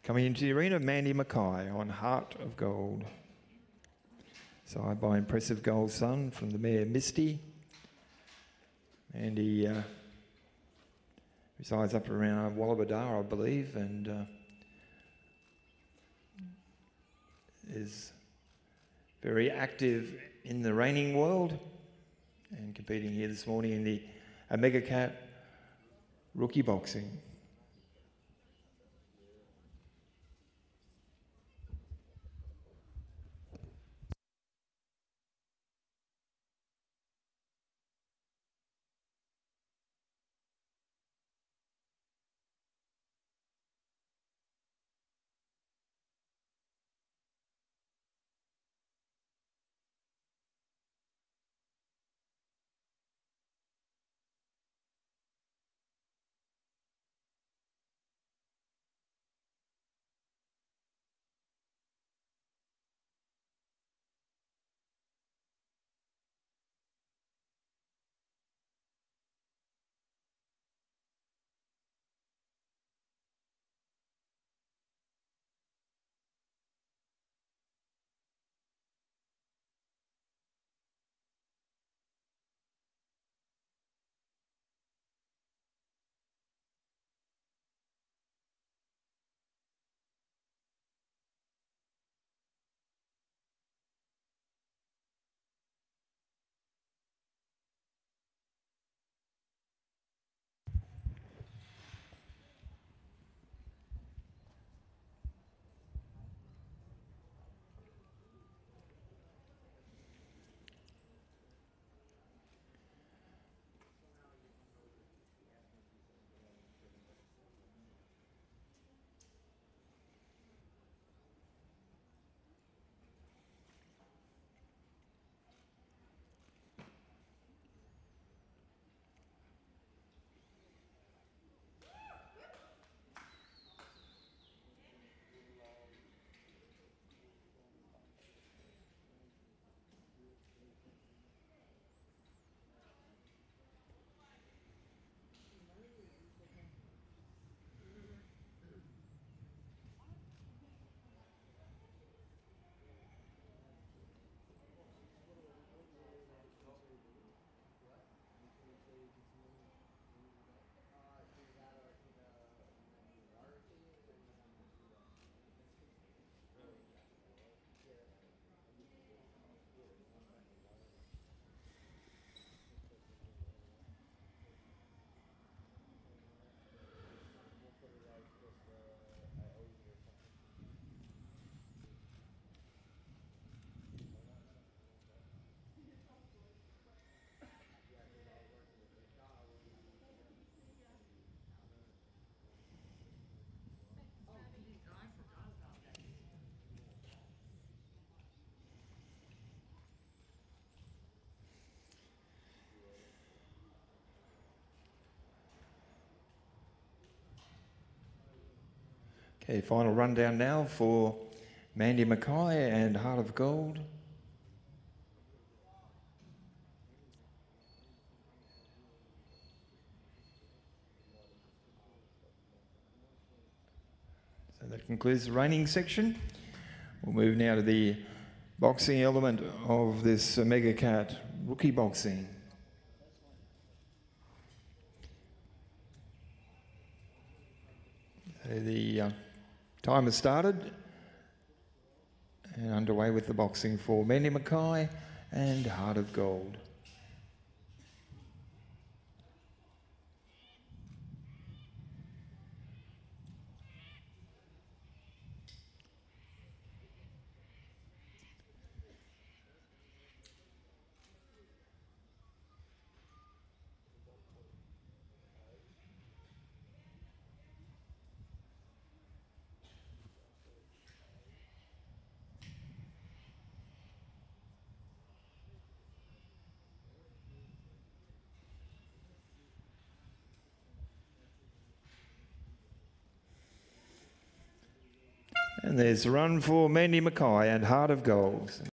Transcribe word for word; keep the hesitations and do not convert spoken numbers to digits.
Coming into the arena, Mandy Mackay on Heart of Gold. Side by Impressive Gold Sun from the mare Misty. Mandy uh, resides up around Wallabadar, I believe, and uh, is very active in the reining world and competing here this morning in the Omega Cat rookie boxing. Okay, final rundown now for Mandy Mackay and Heart of Gold. So that concludes the reining section. We'll move now to the boxing element of this Omega Cat rookie boxing. So the uh, time has started and underway with the boxing for Mandy Mackay and Heart of Gold. And there's a run for Mandy Mackay and Heart of Gold.